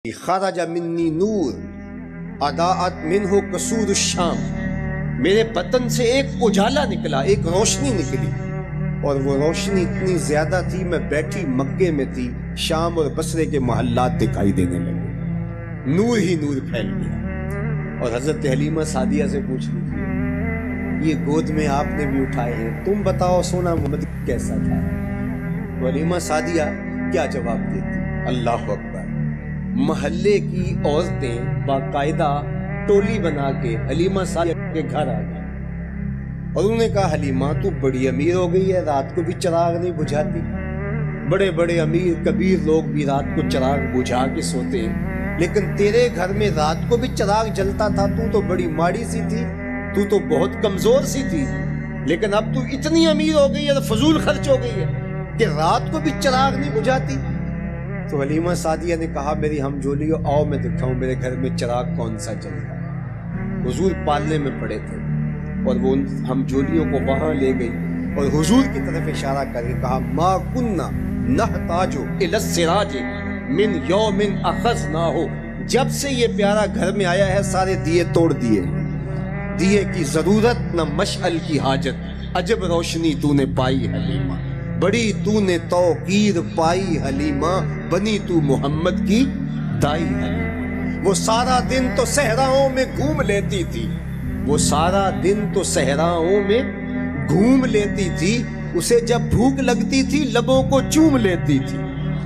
خرج منی نور اضاءت منہ قصور الشام، میرے بدن سے ایک اجالا نکلا، ایک روشنی نکلی، اور وہ روشنی اتنی زیادہ تھی میں بیٹھی مکے میں تھی، شام اور بصرے کے محلات دکھائی دینے لگے، نور ہی نور پھیل گیا۔ اور حضرت حلیمہ سعدیہ سے پوچھ لیجیے، یہ گود میں آپ نے بھی اٹھائے ہیں، تم بتاؤ سونا محمد کیسا تھا؟ حلیمہ سعدیہ کیا جواب دیتی؟ اللہ اکبر! محلے کی عورتیں باقاعدہ ٹولی بنا کے حلیمہ سعدیہ کے گھر آ گئی اور انہوں نے کہا، حلیمہ تو بڑی امیر ہو گئی ہے، رات کو بھی چراغ نہیں بجھاتی، بڑے بڑے امیر کبیر لوگ بھی رات کو چراغ بجھا کے سوتے ہیں، لیکن تیرے گھر میں رات کو بھی چراغ جلتا تھا، تو تو بڑی ماڑی سی تھی، تو تو بہت کمزور سی تھی، لیکن اب تو اتنی امیر ہو گئی ہے تو فضول خرچ ہو گئی ہے کہ رات کو بھی چراغ نہیں بجھاتی۔ تو حلیمہ سعدیہ نے کہا، میری ہم جولیو آؤ میں دکھاؤں میرے گھر میں چراغ کون سا جل رہا ہے۔ حضور پالنے میں پڑے تھے اور وہ ہم جولیوں کو وہاں لے گئی اور حضور کی طرف اشارہ کر کے کہا، ما کننا نحتاج الی السراج من یوم اخذناہ، جب سے یہ پیارا گھر میں آیا ہے سارے دیے توڑ دیے، دیے کی ضرورت نہ مشعل کی حاجت، عجب روشنی تو نے پائی حلیمہ، بڑی تو نے توقیر پائی حلیمہ، بنی تو محمد کی دائی حلیمہ۔ وہ سارا دن تو صحراؤں میں گھوم لیتی تھی، وہ سارا دن تو صحراؤں میں گھوم لیتی تھی، اسے جب بھوک لگتی تھی لبوں کو چوم لیتی تھی۔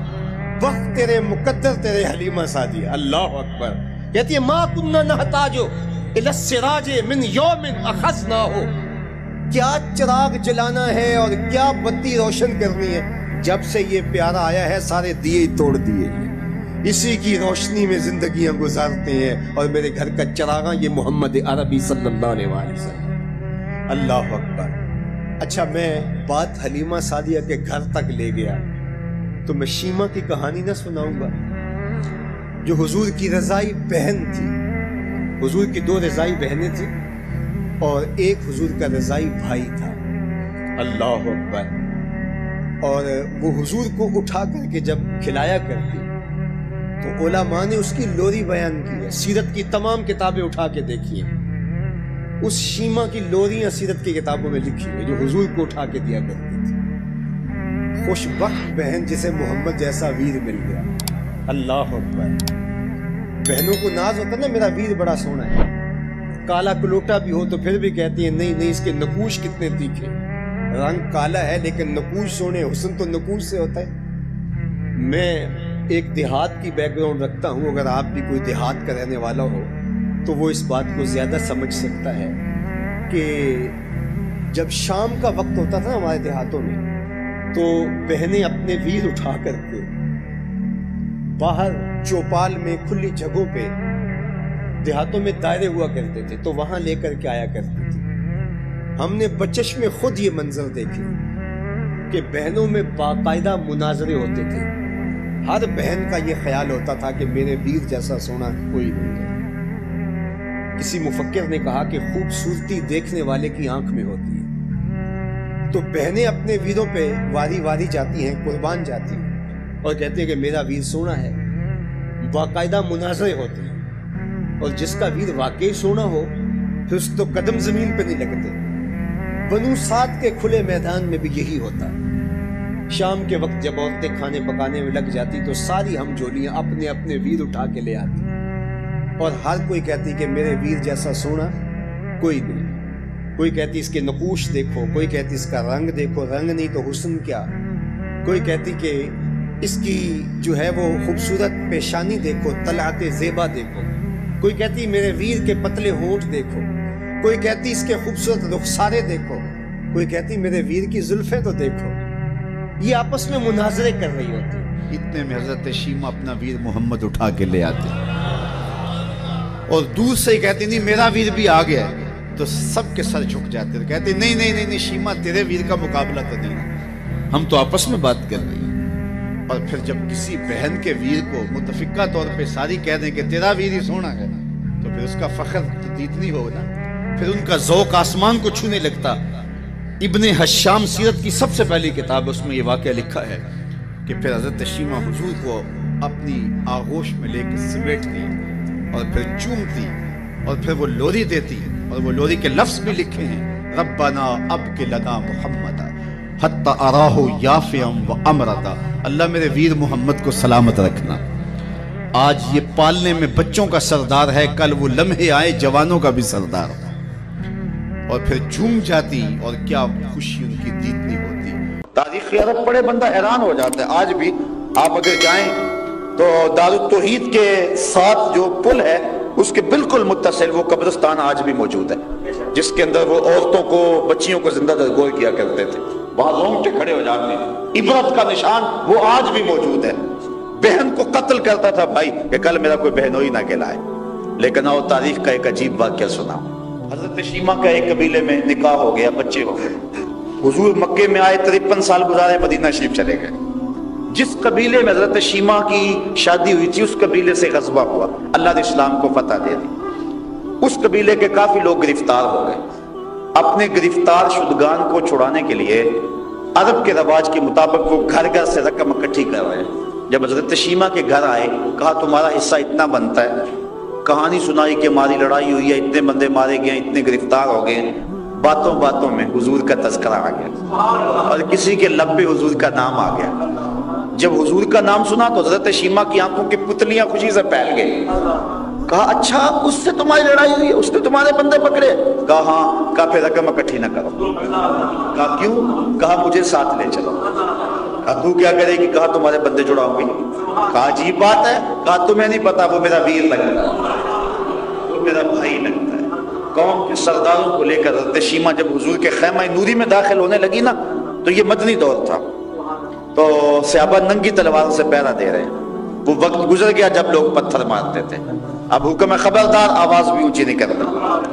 وقت تیرے مقدر تیرے حلیمہ سعدیہ، اللہ اکبر! کہتی ہے، ما کننا نحتاج الی السراج من یوم اخذناہ، کیا چراغ جلانا ہے اور کیا بتی روشن کرنی ہے، جب سے یہ پیارا آیا ہے سارے دیے توڑ دیے، اسی کی روشنی میں زندگیاں گزارتے ہیں، اور میرے گھر کا چراغاں یہ محمد عربی صلی اللہ علیہ وسلم۔ اللہ اکبر! اچھا، میں بات حلیمہ سعدیہ کے گھر تک لے گیا تو میں شیمہ کی کہانی نہ سناؤں گا، جو حضور کی رضائی بہن تھی۔ حضور کی دو رضائی بہنیں تھیں اور ایک حضور کا رضائی بھائی تھا، اللہ اکبر! اور وہ حضور کو اٹھا کر کے جب کھلایا کرتی تو علماء نے اس کی لوری بیان کی ہے، سیرت کی تمام کتابیں اٹھا کے دیکھی ہیں، اس شیمہ کی لوریاں سیرت کی کتابوں میں لکھی ہوئی جو حضور کو اٹھا کے دیا کرتی تھی۔ خوش بخت بہن جسے محمد جیسا ویر مل گیا، اللہ اکبر! بہنوں کو ناز ہوتا نا، میرا ویر بڑا سونا ہے، کالا کلوٹا بھی ہو تو پھر بھی کہتی ہیں نہیں نہیں، اس کے نقوش کتنے تیکھے، رنگ کالا ہے لیکن نقوش سونے، حسن تو نقوش سے ہوتا ہے۔ میں ایک دیہات کی بیک گراؤنڈ رکھتا ہوں، اگر آپ بھی کوئی دیہات کا رہنے والا ہو تو وہ اس بات کو زیادہ سمجھ سکتا ہے کہ جب شام کا وقت ہوتا تھا ہمارے دیہاتوں میں تو بہنیں اپنے ویر اٹھا کر کے باہر چوپال میں کھلی جگہوں پہ دیہاتوں میں دائرے ہوا کرتے تھے تو وہاں لے کر کے آیا کرتے تھے۔ ہم نے بچش میں خود یہ منظر دیکھے کہ بہنوں میں باقاعدہ مناظرے ہوتے تھے، ہر بہن کا یہ خیال ہوتا تھا کہ میرے ویر جیسا سونا کوئی نہیں ہے۔ کسی مفکر نے کہا کہ خوبصورتی دیکھنے والے کی آنکھ میں ہوتی ہے، تو بہنیں اپنے ویروں پہ واری واری جاتی ہیں، قربان جاتی ہیں اور کہتے ہیں کہ میرا ویر سونا ہے، باقاعدہ مناظرے ہوتے ہیں، اور جس کا ویر واقعی سونا ہو پھر اس تو قدم زمین پہ نہیں لگتے۔ بنو سعد کے کھلے میدان میں بھی یہی ہوتا۔ شام کے وقت جب عورتیں کھانے پکانے میں لگ جاتی تو ساری ہم جولیاں اپنے اپنے ویر اٹھا کے لے آتی اور ہر کوئی کہتی کہ میرے ویر جیسا سونا کوئی نہیں۔ کوئی کہتی اس کے نقوش دیکھو، کوئی کہتی اس کا رنگ دیکھو، رنگ نہیں تو حسن کیا، کوئی کہتی کہ اس کی جو ہے وہ خوبصورت پیشانی دیکھو، طلعت زیبا دیکھو، کوئی کہتی میرے ویر کے پتلے ہونٹ دیکھو، کوئی کہتی اس کے خوبصورت رخسارے دیکھو، کوئی کہتی میرے ویر کی زلفیں تو دیکھو۔ یہ آپس میں مناظرے کر رہی ہوتی۔ اتنے میں حضرت شیمہ اپنا ویر محمد اٹھا کے لے آتے اور دور سے ہی کہتی نہیں میرا ویر بھی آ گیا ہے، تو سب کے سر جھک جاتے ہیں، کہتے نہیں نہیں نہیں شیمہ تیرے ویر کا مقابلہ تو نہیں، ہم تو آپس میں بات کر رہے ہیں۔ اور پھر جب کسی بہن کے ویر کو متفقہ طور پہ ساری کہہ دیں کہ تیرا ویر ہی سونا ہے تو پھر اس کا فخر تتنی ہوگا، پھر ان کا ذوق آسمان کو چھونے لگتا۔ ابن حشام سیرت کی سب سے پہلی کتاب، اس میں یہ واقعہ لکھا ہے کہ پھر حضرت شیمہ حضور کو اپنی آغوش میں لے کے سمیٹتی اور پھر چومتی اور پھر وہ لوری دیتی، اور وہ لوری کے لفظ بھی لکھے ہیں، ربنا ابق لنا محمدا حتی اراہ یافعا و امردا، اللہ میرے ویر محمد کو سلامت رکھنا۔ آج یہ پالنے میں بچوں کا سردار ہے، کل وہ لمحے آئے جوانوں کا بھی سردار ہو۔ اور پھر جھوم جاتی، اور کیا خوشی ان کی دیدنی ہوتی۔ تاریخ عرب پڑھے بندہ حیران ہو جاتا ہے۔ آج بھی آپ اگر جائیں تو دارالتوحید کے ساتھ جو پل ہے اس کے بالکل متصل وہ قبرستان آج بھی موجود ہے، جس کے اندر وہ عورتوں کو، بچیوں کو زندہ درگور کیا کرتے تھے۔ وہاں رونگٹے کھڑے ہو جاتے ہیں، عبرت کا نشان وہ آج بھی موجود ہے۔ بہن کو قتل کرتا تھا بھائی کہ کل میرا کوئی بہنوئی نہ کہلائے۔ لیکن اور تاریخ کا ایک عجیب واقعہ سنا۔ حضرت شیمہ کا ایک قبیلے میں نکاح ہو گیا، بچے ہو گئے۔ حضور مکے میں آئے، 53 سال گزارے، مدینہ شریف چلے گئے۔ جس قبیلے میں حضرت شیمہ کی شادی ہوئی تھی اس قبیلے سے غزوہ ہوا، اللہ نے اسلام کو فتح دے دی۔ اس قبیلے کے کافی لوگ گرفتار ہو گئے۔ اپنے گرفتار شدگان کو چھڑانے کے لیے عرب کے رواج کے مطابق وہ گھر گھر سے رقم اکٹھی کر رہے ہیں۔ جب حضرت شیمہ کے گھر آئے، کہا تمہارا حصہ اتنا بنتا ہے۔ کہانی سنائی کہ ہماری لڑائی ہوئی ہے، اتنے بندے مارے گئے، اتنے گرفتار ہو گئے۔ باتوں باتوں میں حضور کا تذکرہ آ گیا اور کسی کے لب پہ حضور کا نام آ گیا۔ جب حضور کا نام سنا تو حضرت شیمہ کی آنکھوں کی پتلیاں خوشی سے پھیل گئی۔ کہا اچھا اس سے تمہاری لڑائی ہوئی ہے، اس نے تمہارے بندے پکڑے؟ کہا ہاں۔ کہا پھر رقم اکٹھی نہ کرو۔ کہا کیوں؟ کہا مجھے ساتھ لے چلو۔ کہا تو کیا کرے گی؟ کہا تمہارے بندے چھڑاؤں گی۔ کہا عجیب بات ہے۔ کہا تمہیں نہیں پتا وہ میرا ویر لگتا ہے، وہ میرا بھائی لگتا ہے۔ قوم کے سرداروں کو لے کر حضرت شیمہ جب حضور کے خیمہ نوری میں داخل ہونے لگی نا، تو یہ مدنی دور تھا، تو صحابہ ننگی تلواروں سے پہرا دے رہے ہیں۔ وہ وقت گزر گیا جب لوگ پتھر مارتے تھے۔ اب حکم ہے خبردار، آواز بھی اونچی نہیں کرنا۔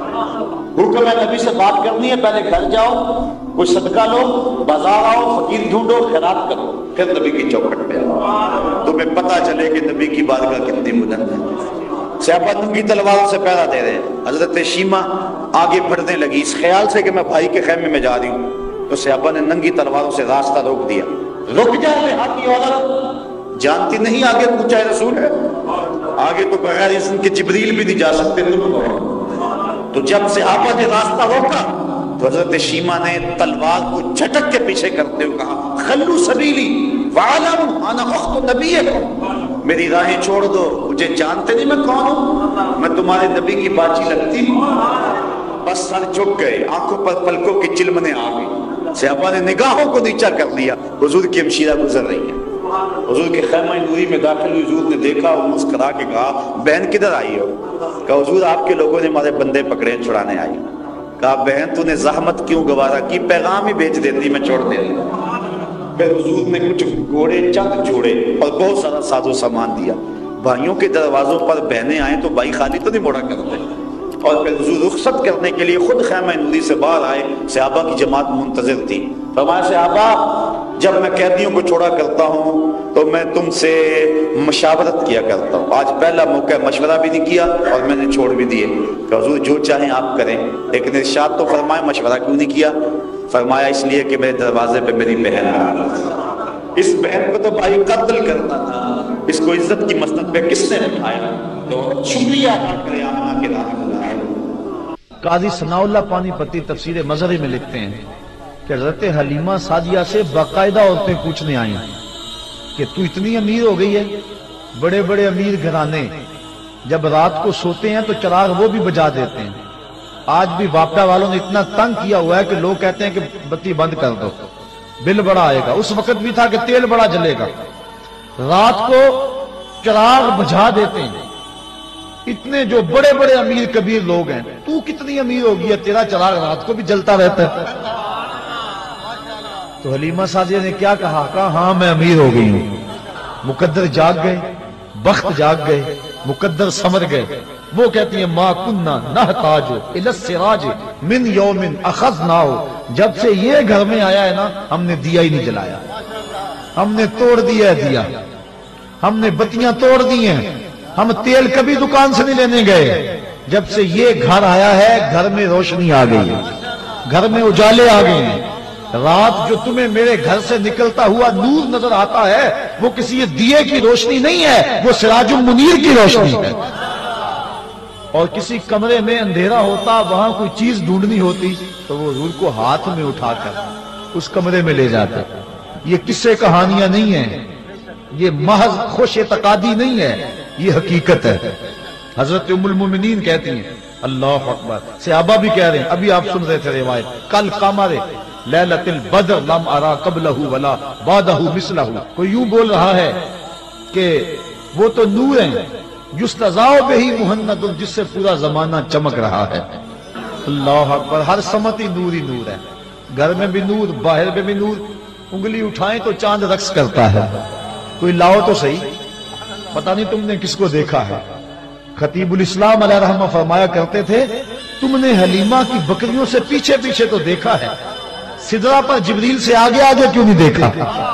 حکم ہے نبی سے بات کرنی ہے، پہلے گھر جاؤ، کوئی صدقہ لو، بازار آؤ، فقیر ڈھونڈو، خیرات کرو، پھر نبی کی چوکھٹ پہ آؤ، تمہیں پتہ چلے کہ نبی کی بارگاہ کتنی بلند ہے۔ صحابہ ننگی تلواروں سے پہرا دے رہے ہیں۔ حضرت شیمہ آگے بڑھنے لگی اس خیال سے کہ میں بھائی کے خیمے میں جا رہی ہوں، تو صحابہ نے ننگی تلواروں سے راستہ روک دیا۔ رک جا دیہاتی عورت، جانتی نہیں آگے پوچھا رسول ہے؟ آگے تو بغیر اذن کے جبریل بھی نہیں جا سکتے تم۔ تو جب صحابہ نے راستہ روکا تو حضرت شیمہ نے تلوار کو جھٹک کے پیچھے کرتے ہوئے کہا خلو سبیلی وعلم انا اخت نبیکم، میری راہیں چھوڑ دو، مجھے جانتے نہیں میں کون ہوں، میں تمہارے نبی کی باچی لگتی ہوں۔ بس سر جھک گئے، آنکھوں پر پلکوں کی چلمنے آ گئی۔ صحابہ نے نگاہوں کو نیچا کر لیا، حضور کی ہمشیرہ گزر رہی ہے۔ حضور کے خیمہ نوری میں داخل ہوئی، حضور نے دیکھا اور مسکرا کے کہا بہن کدھر آئی ہو؟ کہا حضور آپ کے لوگوں نے ہمارے بندے پکڑے، چھڑانے آئی۔ کہا بہن تو نے زحمت کیوں گوارا کی، پیغام ہی بھیج دیتی، میں چھوڑ دیتی۔ پھر حضور نے کچھ گھوڑے چند جوڑے اور بہت سارا ساز و سامان دیا۔ بھائیوں کے دروازوں پر بہنیں آئیں تو بھائی خالی تو نہیں موڑا کرتے۔ اور پھر حضور رخصت کرنے کے لیے خود خیمہ نوری سے باہر آئے، صحابہ کی جماعت منتظر تھی۔ فرمایا صحابہ جب میں قیدیوں کو چھوڑا کرتا ہوں تو میں تم سے مشاورت کیا کرتا ہوں، آج پہلا موقع مشورہ بھی نہیں کیا اور میں نے چھوڑ بھی دیے۔ کہ حضور جو چاہیں آپ کریں، لیکن ارشاد تو فرمائے مشورہ کیوں نہیں کیا؟ فرمایا اس لیے کہ میرے دروازے پہ میری بہن ہے، اس بہن کو تو بھائی قتل کرتا تھا، اس کو عزت کی مسند پہ کس نے بٹھایا؟ تو شکریہ ادا کرے آمنہ کے نام۔ قاضی ثناء اللہ پانی پتی تفسیر مظہری میں لکھتے ہیں کہ حضرت حلیمہ سعدیہ سے باقاعدہ عورتیں پوچھنے آئیں کہ تو اتنی امیر ہو گئی ہے۔ بڑے بڑے امیر گھرانے جب رات کو سوتے ہیں تو چراغ وہ بھی بجا دیتے ہیں۔ آج بھی واپڈا والوں نے اتنا تنگ کیا ہوا ہے کہ لوگ کہتے ہیں کہ بتی بند کر دو، بل بڑا آئے گا۔ اس وقت بھی تھا کہ تیل بڑا جلے گا، رات کو چراغ بجھا دیتے ہیں۔ اتنے جو بڑے بڑے امیر کبیر لوگ ہیں، تو کتنی امیر ہوگی ہے، تیرا چراغ رات کو بھی جلتا رہتا ہے۔ تو حلیمہ سعدیہ نے کیا کہا؟ کہا ہاں میں امیر ہو گئی ہوں۔ مقدر جاگ گئے، بخت جاگ گئے، مقدر سمر گئے۔ وہ کہتی ہیں ما کننا نحتاج الی السراج من یوم اخذناہ، جب سے یہ گھر میں آیا ہے نا ہم نے دیا ہی نہیں جلایا، ہم نے توڑ دیا ہے دیا، ہم نے بتیاں توڑ دی ہیں، ہم تیل کبھی دکان سے نہیں لینے گئے۔ جب سے یہ گھر آیا ہے گھر میں روشنی آ گئی ہے، گھر میں اجالے آ گئے ہیں، رات جو تمہیں میرے گھر سے نکلتا ہوا نور نظر آتا ہے وہ کسی دیے کی روشنی نہیں ہے، وہ سراج المنیر کی روشنی ہے۔ اور کسی کمرے میں اندھیرا ہوتا، وہاں کوئی چیز ڈھونڈنی ہوتی تو وہ حضور کو ہاتھ میں اٹھا کر اس کمرے میں لے جاتا۔ یہ قصے کہانیاں نہیں ہیں، یہ محض خوش اعتقادی نہیں ہے، یہ حقیقت ہے۔ حضرت ام المومنین کہتی ہیں اللہ اکبر، صحابہ بھی کہہ رہے ہیں، ابھی آپ سن رہے تھے روایت، کل قمر لیلۃ البدر لم ارا قبلہ ولا بعدہ مثلہ۔ کوئی یوں بول رہا ہے کہ وہ تو نور ہیں یستضاء بہ مہند، جس سے پورا زمانہ چمک رہا ہے۔ اللہ اکبر، ہر سمت ہی نور ہی نور ہے، گھر میں بھی نور، باہر میں بھی نور، انگلی اٹھائیں تو چاند رقص کرتا ہے۔ کوئی لاؤ تو صحیح، پتہ نہیں تم نے کس کو دیکھا ہے۔ خطیب الاسلام علیہ رحمہ فرمایا کرتے تھے تم نے حلیمہ کی بکریوں سے پیچھے پیچھے تو دیکھا ہے، سدرہ پر جبریل سے آگے آگے کیوں نہیں دیکھا؟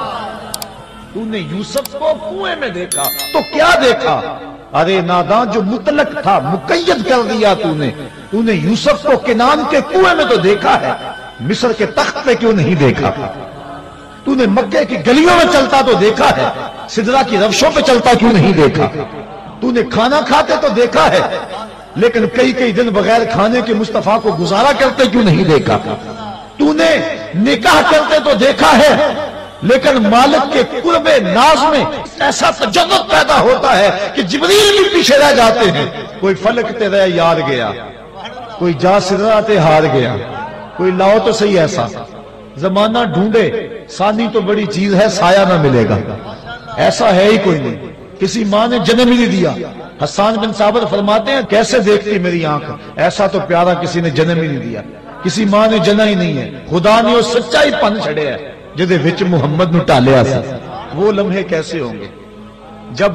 تو نے یوسف کو کنویں میں دیکھا تو کیا دیکھا؟ ارے نادان، جو مطلق تھا مقید کر دیا تو نے یوسف کو کنان کے کنویں میں تو دیکھا ہے، مصر کے تخت پہ کیوں نہیں دیکھا؟ تو نے مکے کی گلیوں میں چلتا تو دیکھا ہے، سدرہ کی روشوں پہ چلتا کیوں نہیں دیکھا؟ تو نے کھانا کھاتے تو دیکھا ہے، لیکن کئی دن بغیر کھانے کے مصطفیٰ کو گزارا کرتے کیوں نہیں دیکھا؟ تو نے نکاح کرتے تو دیکھا ہے، لیکن مالک کے قرب ناز میں ایسا تجرد پیدا ہوتا ہے کہ جبریل بھی پیچھے رہ جاتے ہیں۔ کوئی فلک تے رہ یار گیا، کوئی جا سدرہ تے ہار گیا، کوئی لاؤ تو صحیح ایسا۔ زمانہ ڈھونڈے، ثانی تو بڑی چیز ہے، سایہ نہ ملے گا، ایسا ہے ہی کوئی نہیں۔ کسی ماں نے جنم ہی نہیں دیا، حسان بن ثابت فرماتے ہیں کیسے دیکھتی میری آنکھ، ایسا تو پیارا کسی نے جنم ہی نہیں دیا، کسی ماں نے جنا ہی نہیں ہے۔ خدا نے وہ سچائی پن چھڑے ہے جدے وچ محمد نو ٹالیا سی۔ وہ لمحے کیسے ہوں گے جب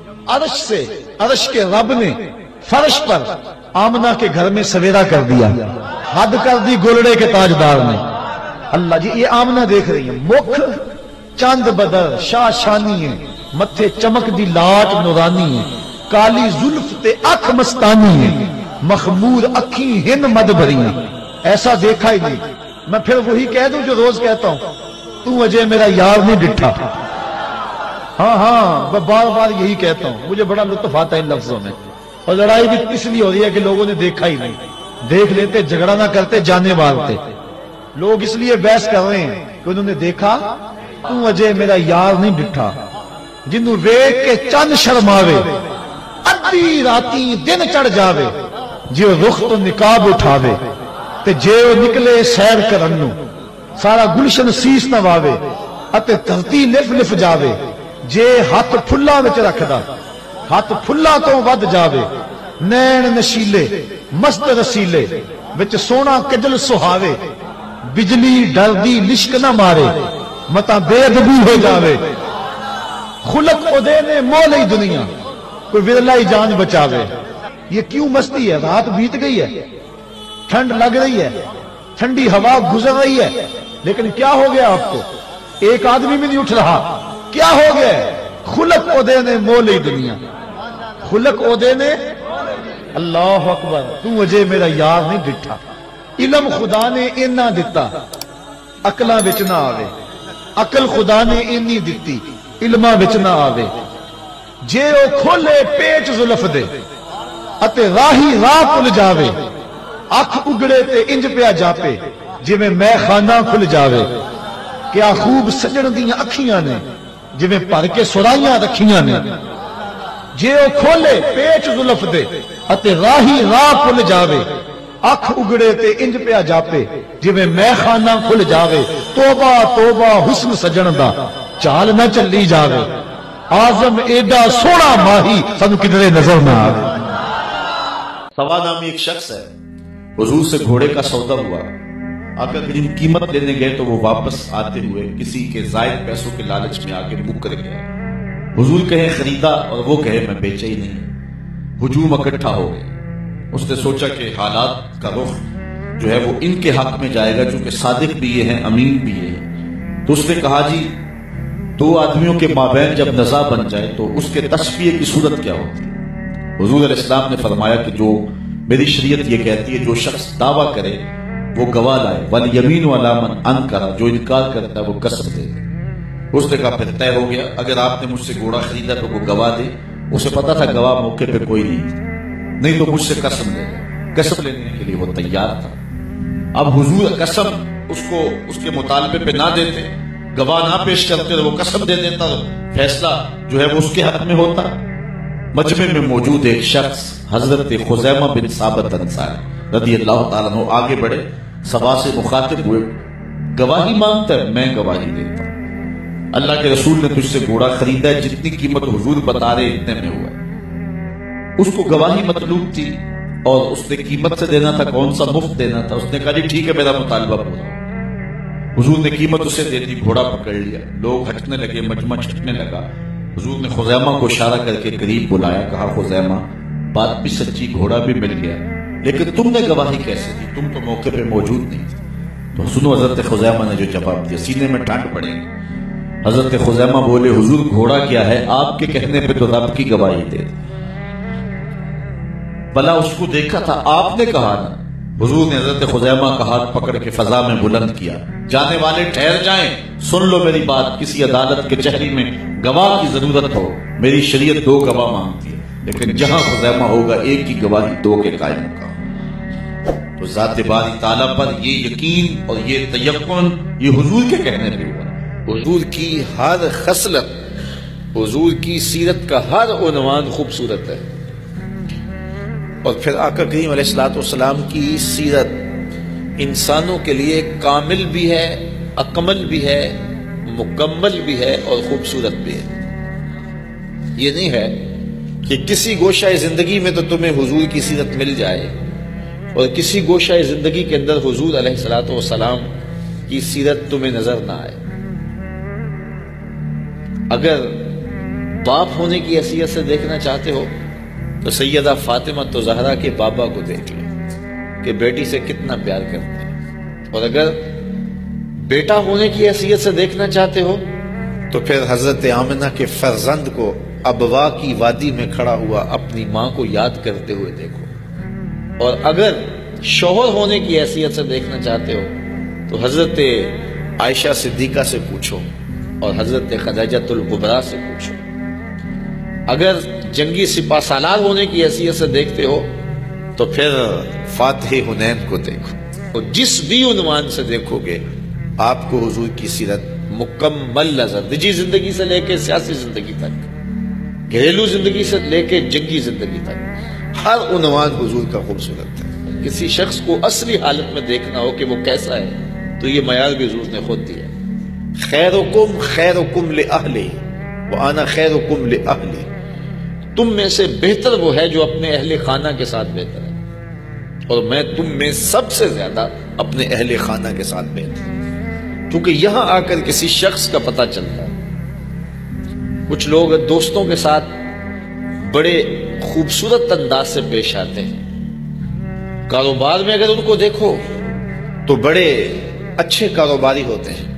عرش کے رب نے فرش پر آمنہ کے گھر میں سویرا کر دیا، حد کر دی گولڑے کے تاجدار نے۔ اللہ جی، یہ آمنہ دیکھ رہی ہیں، مکھ چاند بدر شاہ شانی ہے، متھے چمک دی لاٹ نورانی ہے، کالی زلف تے اکھ مستانی ہے، مخمور اکھیں ہن مد بھریاں، ایسا دیکھا ہی نہیں۔ میں پھر وہی کہہ دوں جو روز کہتا ہوں، تو اجے میرا یار نہیں ڈٹھا۔ ہاں میں بار بار یہی کہتا ہوں، مجھے بڑا لطف آتا ہے ان لفظوں میں۔ اور لڑائی بھی اس لیے ہو رہی ہے کہ لوگوں نے دیکھا ہی نہیں، دیکھ لیتے جھگڑا نہ کرتے جانے مارتے۔ لوگ اس لیے بحث کر رہے ہیں کہ انہوں نے دیکھا، تو اجے میرا یار نہیں ڈٹھا، جنوں ویکھ کے چند شرماوے، ادھی راتی دن چڑھ جاوے، جو رخ تو نقاب اٹھاوے، تے جے وہ نکلے سیر کرن نو، سارا گلشن سیس نواوے، اتے دھرتی لف لف جاوے، جے ہاتھ پھلا وچ رکھدا، ہاتھ پھلا تو ود جاوے، نین نشیلے مست رسیلے، وچ سونا کجل سہاوے، بجلی ڈر دی لشک نہ مارے، متا بے ادبی ہو جاوے، خلق اودے نے مول ہی دنیا، کوئی ورلا ہی جان بچاوے۔ یہ کیوں مستی ہے؟ رات بیت گئی ہے، ٹھنڈ لگ رہی ہے، ٹھنڈی ہوا گزر رہی ہے، لیکن کیا ہو گیا آپ کو؟ ایک آدمی بھی نہیں اٹھ رہا، کیا ہو گیا؟ خلق اودے نے مول ہی دنیا، خلق اودے نے۔ اللہ اکبر، تو اجے میرا یار نہیں ڈٹھا۔ علم خدا نے اینا دتا، عقلاں وچ نہ آوے، عقل خدا نے اینی دتی، علماں وچ نہ آوے۔ جے او کھولے پیچ زلف دے، اتے راہی راہ کھل جاوے، اکھ اگڑے تے انج پیا جاپے، جویں میں خانہ کھل جاوے۔ کیا خوب سجن دیاں اکھیاں نے، جویں پر کے سرائیاں رکھیاں نے۔ جے او کھولے پیچ زلف دے، اتے راہی راہ کھل جاوے، اکھ اگڑے تے انج پیا جاپے، جویں میں خانہ کھل جاوے۔ توبہ توبہ حسن سجن دا، چال نہ چلی جاوے، آزم ایڈا سونا ماہی سانو کدھرے نظر نہ آوے۔ سوا نامی ایک شخص ہے، حضور سے گھوڑے کا سودا ہوا، آقا کریم قیمت لینے گئے تو وہ واپس آتے ہوئے کسی کے زائد پیسوں کے لالچ میں آگے مکر گیا۔ حضور کہے خریدا اور وہ کہے میں بیچا ہی نہیں۔ ہجوم اکٹھا ہو گئے۔ اس نے سوچا کہ حالات کا رخ جو ہے وہ ان کے حق میں جائے گا، چونکہ صادق بھی یہ ہیں، امین بھی یہ ہیں۔ تو اس نے کہا جی، دو آدمیوں کے مابین جب نزاع بن جائے تو اس کے تصفیے کی صورت کیا ہوتی ہے؟ حضور علیہ السلام نے فرمایا کہ جو میری شریعت یہ کہتی ہے جو شخص دعویٰ کرے وہ گواہ لائے، والیمین علی من انکر، جو انکار کرتا ہے وہ قسم دے۔ اس نے کہا پھر طے ہو گیا، اگر آپ نے مجھ سے گھوڑا خریدا تو وہ گواہ دے۔ اسے پتا تھا گواہ موقع پہ کوئی نہیں تو مجھ سے قسم لے۔ قسم لینے کے لیے وہ تیار تھا۔ اب حضور قسم اس کے مطالبے پہ نہ دیتے، گواہ نہ پیش کرتے تو وہ قسم دے دیتا، فیصلہ جو ہے وہ اس کے حق میں ہوتا۔ مجمع میں موجود ایک شخص حضرت خزیمہ بن ثابت انصاری رضی اللہ تعالیٰ عنہ آگے بڑھے، سبا سے مخاطب ہوئے، گواہی مانگتا ہے؟ میں گواہی دیتا ہوں، اللہ کے رسول نے تجھ سے گھوڑا خریدا ہے، جتنی قیمت حضور بتا رہے اتنے میں ہوا ہے۔ اس کو گواہی مطلوب تھی اور اس نے قیمت سے دینا تھا، کون سا مفت دینا تھا۔ اس نے کہا جی ٹھیک ہے، میرا مطالبہ پورا۔ حضور نے قیمت اسے دے دی، گھوڑا پکڑ لیا، لوگ ہٹنے لگے، مجمع چھٹنے لگا۔ حضور نے خزیمہ کو اشارہ کر کے قریب بلایا، کہا خزیمہ بات بھی سچی، گھوڑا بھی مل گیا، لیکن تم نے گواہی کیسے دی؟ تم تو موقع پہ موجود نہیں تھے۔ تو سنو حضرت خزیمہ نے جو جواب دیا، سینے میں ٹھنڈ پڑے گی۔ حضرت خزیمہ بولے، حضور گھوڑا کیا ہے، آپ کے کہنے پہ تو رب کی گواہی دے دی۔ بلا اس کو دیکھا تھا، آپ نے کہا نا۔ حضور نے حضرت خزیمہ کا ہاتھ پکڑ کے فضا میں بلند کیا، جانے والے ٹھہر جائیں، سن لو میری بات، کسی عدالت کے چہری میں گواہ کی ضرورت ہو، میری شریعت 2 گواہ مانگتی ہے، لیکن جہاں خزیمہ ہوگا ایک کی گواہی 2 کے قائم کا۔ تو ذات باری تعالیٰ پر یہ یقین اور یہ تیقن یہ حضور کے کہنے پہ ہوا۔ حضور کی ہر خصلت، حضور کی سیرت کا ہر عنوان خوبصورت ہے۔ اور پھر آقا کریم علیہ الصلوۃ والسلام کی سیرت انسانوں کے لیے کامل بھی ہے، اکمل بھی ہے، مکمل بھی ہے اور خوبصورت بھی ہے۔ یہ نہیں ہے کہ کسی گوشہ زندگی میں تو تمہیں حضور کی سیرت مل جائے اور کسی گوشہ زندگی کے اندر حضور علیہ الصلوۃ والسلام کی سیرت تمہیں نظر نہ آئے۔ اگر باپ ہونے کی حیثیت سے دیکھنا چاہتے ہو تو سیدہ فاطمہ تو زہرا کے بابا کو دیکھ لو کہ بیٹی سے کتنا پیار کرتے ہیں، اور اگر بیٹا ہونے کی حیثیت سے دیکھنا چاہتے ہو تو پھر حضرت آمنہ کے فرزند کو ابوا کی وادی میں کھڑا ہوا اپنی ماں کو یاد کرتے ہوئے دیکھو، اور اگر شوہر ہونے کی حیثیت سے دیکھنا چاہتے ہو تو حضرت عائشہ صدیقہ سے پوچھو اور حضرت خدیجہ الکبریٰ سے پوچھو۔ اگر جنگی سپہ سالار ہونے کی حیثیت سے دیکھتے ہو تو پھر فاتح حنین کو دیکھو، اور جس بھی عنوان سے دیکھو گے آپ کو حضور کی سیرت مکمل نظر، نجی زندگی سے لے کے سیاسی زندگی تک، گھریلو زندگی سے لے کے جنگی زندگی تک، ہر عنوان حضور کا خوبصورت ہے۔ کسی شخص کو اصلی حالت میں دیکھنا ہو کہ وہ کیسا ہے تو یہ معیار بھی حضور نے خود دیا۔ خیرکم خیرکم لأہلہ وانا خیرکم لأہلی، تم میں سے بہتر وہ ہے جو اپنے اہل خانہ کے ساتھ بہتر ہے، اور میں تم میں سب سے زیادہ اپنے اہل خانہ کے ساتھ بہتر ہوں۔ کیونکہ یہاں آ کر کسی شخص کا پتہ چلتا ہے۔ کچھ لوگ دوستوں کے ساتھ بڑے خوبصورت انداز سے پیش آتے ہیں، کاروبار میں اگر ان کو دیکھو تو بڑے اچھے کاروباری ہوتے ہیں،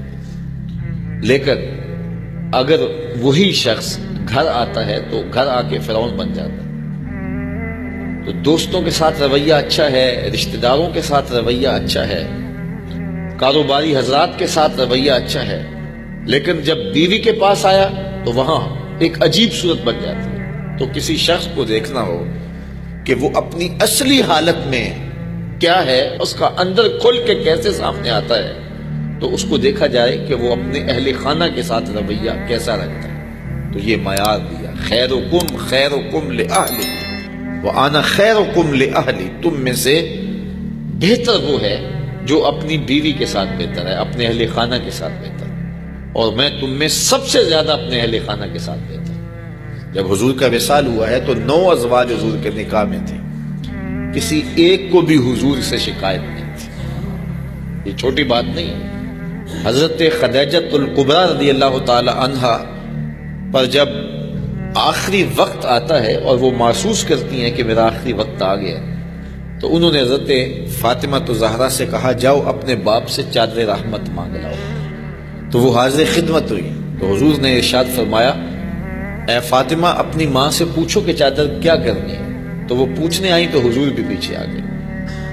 لیکن اگر وہی شخص گھر آتا ہے تو گھر آ کے فرعون بن جاتا ہے۔ تو دوستوں کے ساتھ رویہ اچھا ہے، رشتہ داروں کے ساتھ رویہ اچھا ہے، کاروباری حضرات کے ساتھ رویہ اچھا ہے، لیکن جب بیوی کے پاس آیا تو وہاں ایک عجیب صورت بن جاتی ہے۔ تو کسی شخص کو دیکھنا ہو کہ وہ اپنی اصلی حالت میں کیا ہے، اس کا اندر کھل کے کیسے سامنے آتا ہے، تو اس کو دیکھا جائے کہ وہ اپنے اہل خانہ کے ساتھ رویہ کیسا رکھتا ہے۔ تو یہ معیار دیا، خیرکم خیرکم لأہلی وانا خیرکم لأہلی، تم میں سے بہتر وہ ہے جو اپنی بیوی کے ساتھ بہتر ہے، اپنے اہل خانہ کے ساتھ بہتر ہے، اور میں تم میں سب سے زیادہ اپنے اہل خانہ کے ساتھ بہتر ہوں۔ جب حضور کا وصال ہوا ہے تو 9 ازواج حضور کے نکاح میں تھی، کسی ایک کو بھی حضور سے شکایت نہیں تھی۔ یہ چھوٹی بات نہیں ہے۔ حضرت خدیجہ الکبریٰ رضی اللہ تعالی عنہا پر جب آخری وقت آتا ہے اور وہ محسوس کرتی ہیں کہ میرا آخری وقت آ گیا، تو انہوں نے حضرت فاطمہ زہرا سے کہا جاؤ اپنے باپ سے چادر رحمت مانگ لاؤ۔ تو وہ حاضر خدمت ہوئی، تو حضور نے ارشاد فرمایا اے فاطمہ اپنی ماں سے پوچھو کہ چادر کیا کرنی ہے۔ تو وہ پوچھنے آئیں تو حضور بھی پیچھے آ گئے۔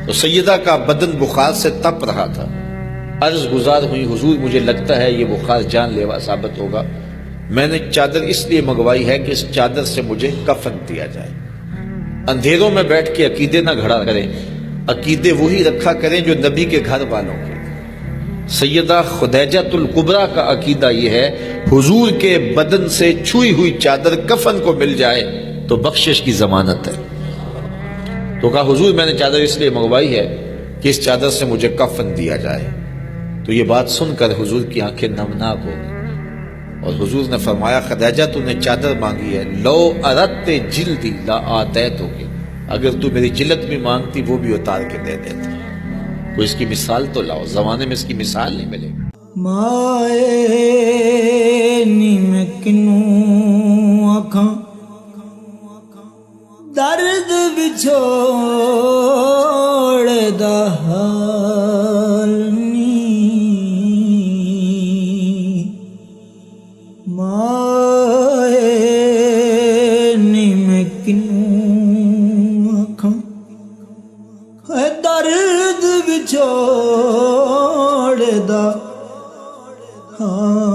تو سیدہ کا بدن بخار سے تپ رہا تھا. عرض گزار ہوئی حضور مجھے لگتا ہے یہ بخار جان لیوا ثابت ہوگا. میں نے چادر اس لیے منگوائی ہے کہ اس چادر سے مجھے کفن دیا جائے. اندھیروں میں بیٹھ کے عقیدے نہ گھڑا کریں، عقیدے وہی رکھا کریں جو نبی کے گھر والوں کے. سیدہ خدیجۃ الکبریٰ کا عقیدہ یہ ہے حضور کے بدن سے چھوئی ہوئی چادر کفن کو مل جائے تو بخشش کی ضمانت ہے. تو کہا حضور میں نے چادر اس لیے منگوائی ہے کہ اس چادر سے مجھے کفن دیا جائے. تو یہ بات سن کر حضور کی آنکھیں نمناک ہو گئی اور حضور نے فرمایا خدیجہ تو نے چادر مانگی ہے، لو اردت جلدی لا آتیتک، اگر تو میری جلد بھی مانگتی وہ بھی اتار کے دے دیتا. کوئی اس کی مثال تو لاؤ، زمانے میں اس کی مثال نہیں ملے گی. مائے نیم کنوں آکھاں درد بچھوڑ دا حال نی، مائے نیم کنوں آکھاں درد بچھوڑ دا ہاں